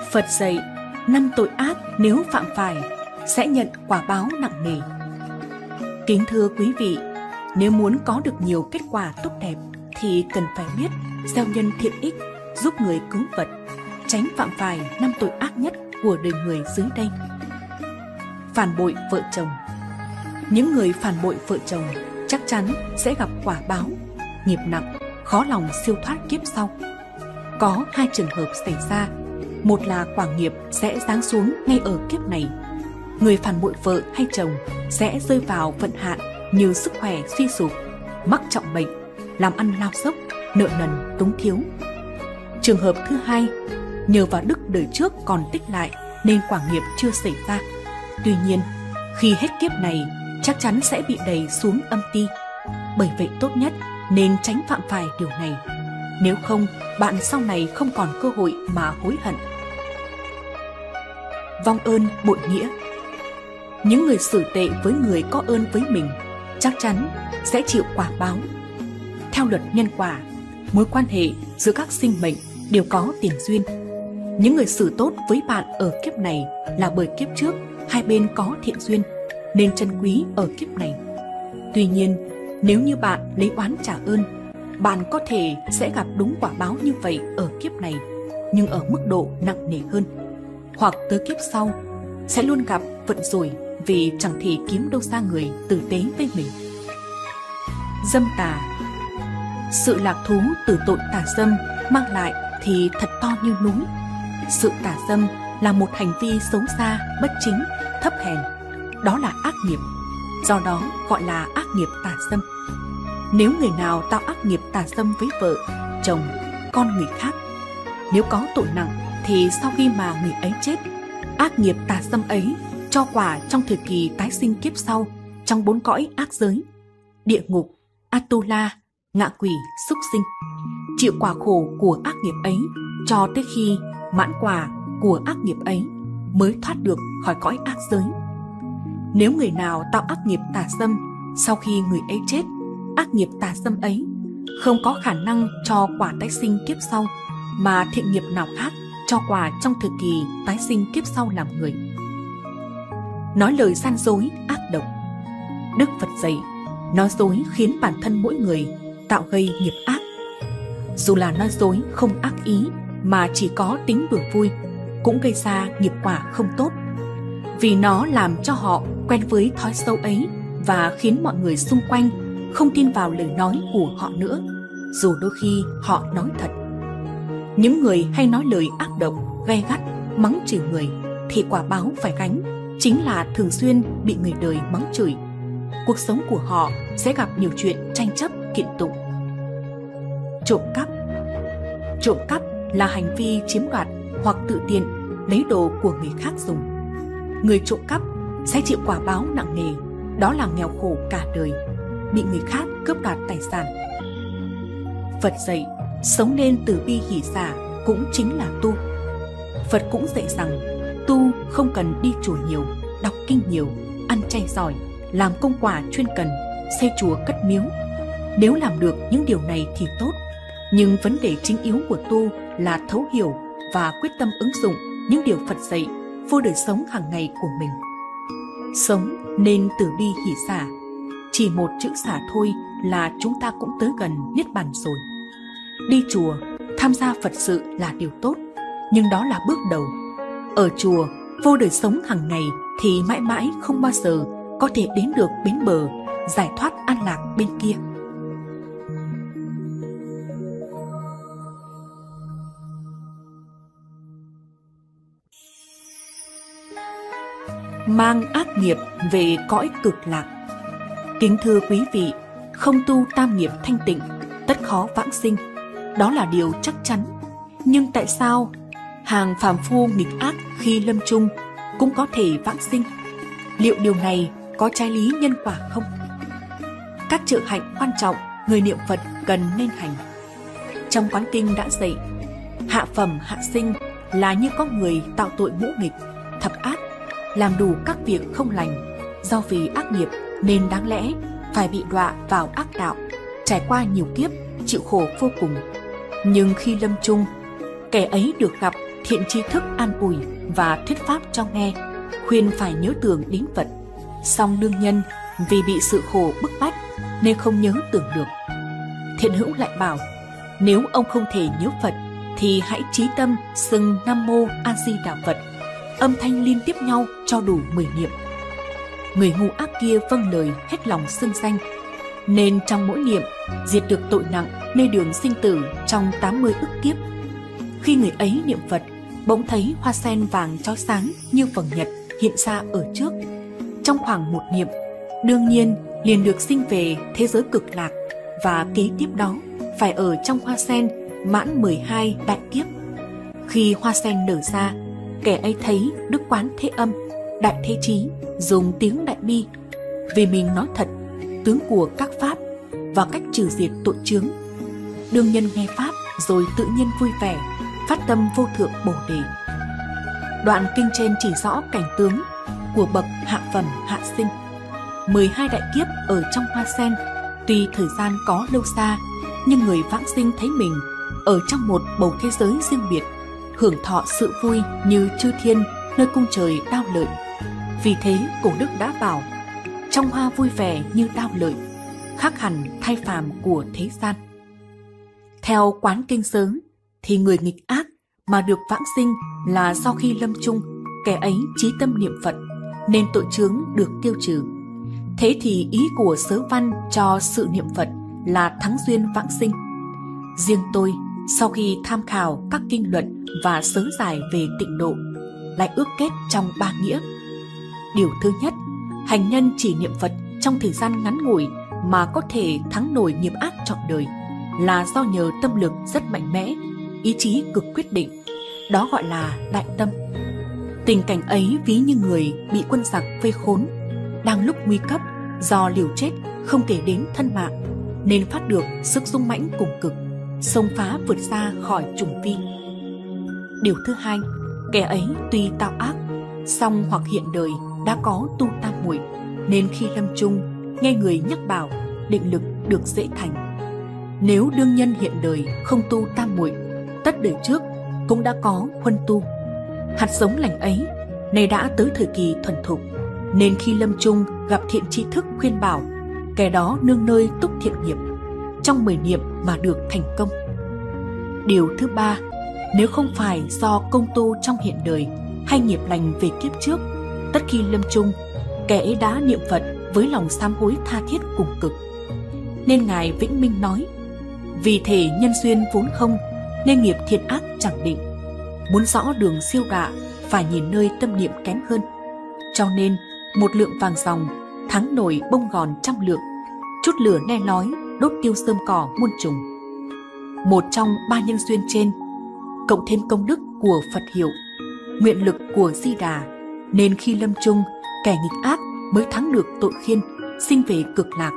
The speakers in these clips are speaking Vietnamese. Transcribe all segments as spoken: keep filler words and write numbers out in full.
Phật dạy, năm tội ác nếu phạm phải sẽ nhận quả báo nặng nề. Kính thưa quý vị, nếu muốn có được nhiều kết quả tốt đẹp thì cần phải biết gieo nhân thiện ích, giúp người cứu vật, tránh phạm phải năm tội ác nhất của đời người dưới đây. Phản bội vợ chồng. Những người phản bội vợ chồng chắc chắn sẽ gặp quả báo, nghiệp nặng, khó lòng siêu thoát kiếp sau. Có hai trường hợp xảy ra, một là quả nghiệp sẽ giáng xuống ngay ở kiếp này. Người phản bội vợ hay chồng sẽ rơi vào vận hạn như sức khỏe suy sụp, mắc trọng bệnh, làm ăn lao dốc, nợ nần túng thiếu. Trường hợp thứ hai, nhờ vào đức đời trước còn tích lại nên quả nghiệp chưa xảy ra. Tuy nhiên, khi hết kiếp này chắc chắn sẽ bị đẩy xuống âm ti. Bởi vậy tốt nhất nên tránh phạm phải điều này. Nếu không, bạn sau này không còn cơ hội mà hối hận. Vong ơn bội nghĩa. Những người xử tệ với người có ơn với mình chắc chắn sẽ chịu quả báo. Theo luật nhân quả, mối quan hệ giữa các sinh mệnh đều có tiền duyên. Những người xử tốt với bạn ở kiếp này là bởi kiếp trước hai bên có thiện duyên nên trân quý ở kiếp này. Tuy nhiên, nếu như bạn lấy oán trả ơn, bạn có thể sẽ gặp đúng quả báo như vậy ở kiếp này, nhưng ở mức độ nặng nề hơn. Hoặc tới kiếp sau sẽ luôn gặp vận rủi vì chẳng thể kiếm đâu ra người tử tế với mình. Dâm tà. Sự lạc thú từ tội tà dâm mang lại thì thật to như núi. Sự tà dâm là một hành vi xấu xa, bất chính, thấp hèn. Đó là ác nghiệp, do đó gọi là ác nghiệp tà dâm. Nếu người nào tạo ác nghiệp tà dâm với vợ, chồng, con người khác, nếu có tội nặng thì sau khi mà người ấy chết, ác nghiệp tà dâm ấy cho quả trong thời kỳ tái sinh kiếp sau trong bốn cõi ác giới: địa ngục, Atula, ngạ quỷ, súc sinh. Chịu quả khổ của ác nghiệp ấy cho tới khi mãn quả của ác nghiệp ấy mới thoát được khỏi cõi ác giới. Nếu người nào tạo ác nghiệp tà dâm sau khi người ấy chết, ác nghiệp tà dâm ấy không có khả năng cho quả tái sinh kiếp sau, mà thiện nghiệp nào khác cho quả trong thời kỳ tái sinh kiếp sau làm người. Nói lời gian dối ác độc. Đức Phật dạy, nói dối khiến bản thân mỗi người tạo gây nghiệp ác. Dù là nói dối không ác ý mà chỉ có tính đùa vui, cũng gây ra nghiệp quả không tốt, vì nó làm cho họ quen với thói xấu ấy và khiến mọi người xung quanh không tin vào lời nói của họ nữa, dù đôi khi họ nói thật. Những người hay nói lời ác độc, gay gắt, mắng chửi người thì quả báo phải gánh chính là thường xuyên bị người đời mắng chửi. Cuộc sống của họ sẽ gặp nhiều chuyện tranh chấp, kiện tụng. Trộm cắp. Trộm cắp là hành vi chiếm đoạt hoặc tự tiện lấy đồ của người khác dùng. Người trộm cắp sẽ chịu quả báo nặng nề, đó là nghèo khổ cả đời, bị người khác cướp đoạt tài sản. Phật dạy, sống nên từ bi hỷ xả cũng chính là tu. Phật cũng dạy rằng tu không cần đi chùa nhiều, đọc kinh nhiều, ăn chay giỏi, làm công quả chuyên cần, xây chùa cất miếu. Nếu làm được những điều này thì tốt, nhưng vấn đề chính yếu của tu là thấu hiểu và quyết tâm ứng dụng những điều Phật dạy vô đời sống hàng ngày của mình. Sống nên từ bi hỷ xả. Chỉ một chữ xả thôi là chúng ta cũng tới gần niết bàn rồi. Đi chùa, tham gia Phật sự là điều tốt, nhưng đó là bước đầu. Ở chùa, vô đời sống hàng ngày thì mãi mãi không bao giờ có thể đến được bến bờ, giải thoát an lạc bên kia. Mang ác nghiệp về cõi cực lạc. Kính thưa quý vị, không tu tam nghiệp thanh tịnh, tất khó vãng sinh. Đó là điều chắc chắn. Nhưng tại sao hàng phàm phu nghịch ác khi lâm chung cũng có thể vãng sinh? Liệu điều này có trái lý nhân quả không? Các trợ hạnh quan trọng người niệm Phật cần nên hành. Trong Quán Kinh đã dạy, hạ phẩm hạ sinh là như có người tạo tội ngũ nghịch, thập ác, làm đủ các việc không lành, do vì ác nghiệp nên đáng lẽ phải bị đọa vào ác đạo, trải qua nhiều kiếp, chịu khổ vô cùng. Nhưng khi lâm chung, kẻ ấy được gặp thiện tri thức an ủi và thuyết pháp cho nghe, khuyên phải nhớ tưởng đến Phật. Song đương nhân vì bị sự khổ bức bách nên không nhớ tưởng được. Thiện hữu lại bảo, nếu ông không thể nhớ Phật thì hãy chí tâm xưng Nam Mô A Di Đà Phật, âm thanh liên tiếp nhau cho đủ mười niệm. Người ngu ác kia vâng lời hết lòng xưng danh, nên trong mỗi niệm diệt được tội nặng nơi đường sinh tử trong tám mươi ức kiếp. Khi người ấy niệm Phật, bỗng thấy hoa sen vàng chói sáng như vầng nhật hiện ra ở trước. Trong khoảng một niệm, đương nhiên liền được sinh về thế giới cực lạc, và kế tiếp đó phải ở trong hoa sen mãn mười hai đại kiếp. Khi hoa sen nở ra, kẻ ấy thấy Đức Quán Thế Âm, Đại Thế Chí dùng tiếng đại bi, vì mình nói thật tướng của các pháp và cách trừ diệt tội chướng. Đương nhân nghe pháp rồi tự nhiên vui vẻ, phát tâm vô thượng Bồ Đề. Đoạn kinh trên chỉ rõ cảnh tướng của bậc hạ phẩm hạ sinh. mười hai đại kiếp ở trong hoa sen, tuy thời gian có lâu xa, nhưng người vãng sinh thấy mình ở trong một bầu thế giới riêng biệt, hưởng thọ sự vui như chư thiên nơi cung trời đao lợi. Vì thế cổ đức đã bảo, trong hoa vui vẻ như đao lợi, khác hẳn thay phàm của thế gian. Theo quán kinh sớm thì người nghịch ác mà được vãng sinh là do khi lâm chung, kẻ ấy chí tâm niệm Phật nên tội chướng được tiêu trừ. Thế thì ý của sớ văn cho sự niệm Phật là thắng duyên vãng sinh. Riêng tôi, sau khi tham khảo các kinh luận và sớ giải về tịnh độ, lại ước kết trong ba nghĩa. Điều thứ nhất, hành nhân chỉ niệm Phật trong thời gian ngắn ngủi mà có thể thắng nổi nghiệp ác trọn đời là do nhờ tâm lực rất mạnh mẽ, ý chí cực quyết định. Đó gọi là đại tâm. Tình cảnh ấy ví như người bị quân giặc vây khốn, đang lúc nguy cấp, do liều chết không kể đến thân mạng, nên phát được sức dũng mãnh cùng cực, xông phá vượt ra khỏi trùng vi. Điều thứ hai, kẻ ấy tuy tạo ác, song hoặc hiện đời đã có tu tam muội, nên khi lâm chung nghe người nhắc bảo, định lực được dễ thành. Nếu đương nhân hiện đời không tu tam muội, tất đời trước cũng đã có huân tu. Hạt giống lành ấy nay đã tới thời kỳ thuần thục, nên khi lâm chung gặp thiện tri thức khuyên bảo, kẻ đó nương nơi túc thiện nghiệp, trong mười niệm mà được thành công. Điều thứ ba, nếu không phải do công tu trong hiện đời hay nghiệp lành về kiếp trước, tất khi lâm chung, kẻ ấy đã niệm Phật với lòng sám hối tha thiết cùng cực. Nên Ngài Vĩnh Minh nói, vì thể nhân duyên vốn không, nên nghiệp thiện ác chẳng định. Muốn rõ đường siêu đạ, phải nhìn nơi tâm niệm kém hơn. Cho nên, một lượng vàng ròng thắng nổi bông gòn trăm lượng, chút lửa ne lói đốt tiêu sơm cỏ muôn trùng. Một trong ba nhân duyên trên, cộng thêm công đức của Phật hiệu, nguyện lực của Di Đà, nên khi lâm chung, kẻ nghịch ác mới thắng được tội khiên, sinh về cực lạc.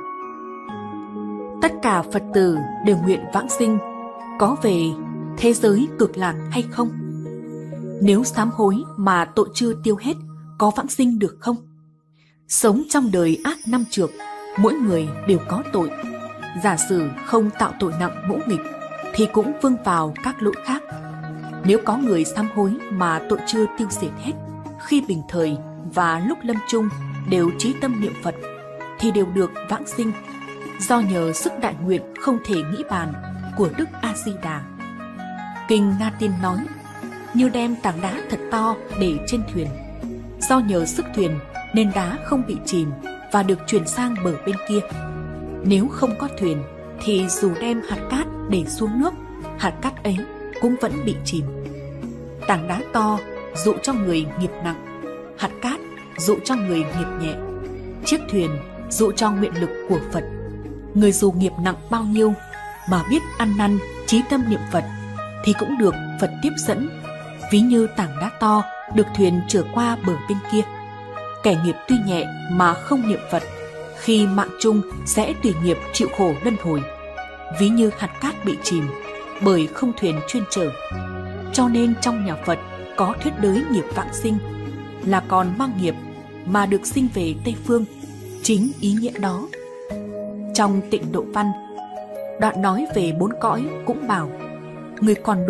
Tất cả Phật tử đều nguyện vãng sinh, có về thế giới cực lạc hay không? Nếu sám hối mà tội chưa tiêu hết, có vãng sinh được không? Sống trong đời ác năm trược, mỗi người đều có tội. Giả sử không tạo tội nặng ngỗ nghịch, thì cũng vương vào các lỗi khác. Nếu có người sám hối mà tội chưa tiêu diệt hết, khi bình thời và lúc lâm chung đều chí tâm niệm Phật, thì đều được vãng sinh, do nhờ sức đại nguyện không thể nghĩ bàn của Đức A Di Đà. Kinh Nga Tiên nói, như đem tảng đá thật to để trên thuyền, do nhờ sức thuyền nên đá không bị chìm và được chuyển sang bờ bên kia. Nếu không có thuyền thì dù đem hạt cát để xuống nước, hạt cát ấy cũng vẫn bị chìm. Tảng đá to dụ cho người nghiệp nặng, hạt cát dụ cho người nghiệp nhẹ, chiếc thuyền dụ cho nguyện lực của Phật. Người dù nghiệp nặng bao nhiêu mà biết ăn năn chí tâm niệm Phật thì cũng được Phật tiếp dẫn, ví như tảng đá to được thuyền chở qua bờ bên kia. Kẻ nghiệp tuy nhẹ mà không niệm Phật, khi mạng chung sẽ tùy nghiệp chịu khổ luân hồi, ví như hạt cát bị chìm bởi không thuyền chuyên chở. Cho nên trong nhà Phật có thuyết đới nghiệp vãng sinh, là còn mang nghiệp mà được sinh về Tây Phương, chính ý nghĩa đó. Trong Tịnh Độ Văn, đoạn nói về bốn cõi cũng bảo, người còn đủ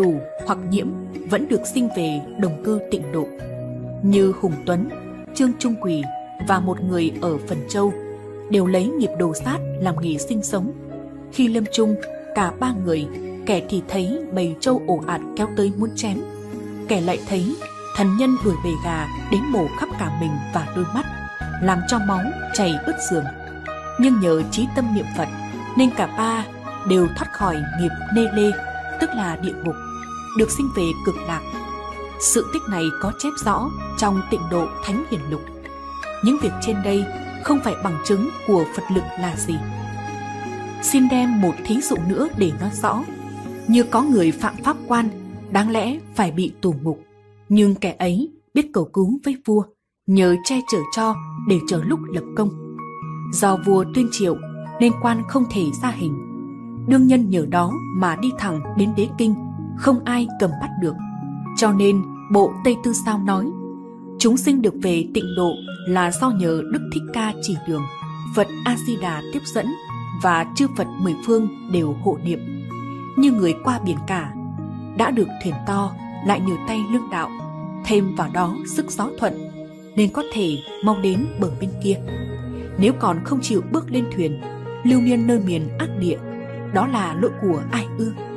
hoặc Nhiễm vẫn được sinh về đồng cư Tịnh Độ, như Hùng Tuấn, Trương Trung Quỳ và một người ở Phần Châu đều lấy nghiệp đồ sát làm nghề sinh sống. Khi lâm chung, cả ba người, kẻ thì thấy bầy trâu ồ ạt kéo tới muốn chém, kẻ lại thấy thần nhân đuổi bầy gà đến mổ khắp cả mình và đôi mắt, làm cho máu chảy ướt giường. Nhưng nhờ chí tâm niệm Phật nên cả ba đều thoát khỏi nghiệp nê lê, tức là địa ngục, được sinh về cực lạc. Sự tích này có chép rõ trong Tịnh Độ Thánh Hiển Lục. Những việc trên đây không phải bằng chứng của Phật lực là gì. Xin đem một thí dụ nữa để nói rõ. Như có người phạm pháp quan, đáng lẽ phải bị tù ngục, nhưng kẻ ấy biết cầu cứu với vua, nhờ che chở cho để chờ lúc lập công. Do vua tuyên triệu nên quan không thể ra hình. Đương nhân nhờ đó mà đi thẳng đến đế kinh, không ai cầm bắt được. Cho nên bộ Tây Tư Sao nói, chúng sinh được về Tịnh Độ là do nhờ Đức Thích Ca chỉ đường, Phật A Di Đà tiếp dẫn và chư Phật mười phương đều hộ niệm. Như người qua biển cả, đã được thuyền to, lại nhờ tay lương đạo, thêm vào đó sức gió thuận, nên có thể mau đến bờ bên kia. Nếu còn không chịu bước lên thuyền, lưu niên nơi miền ác địa, đó là lỗi của ai ư?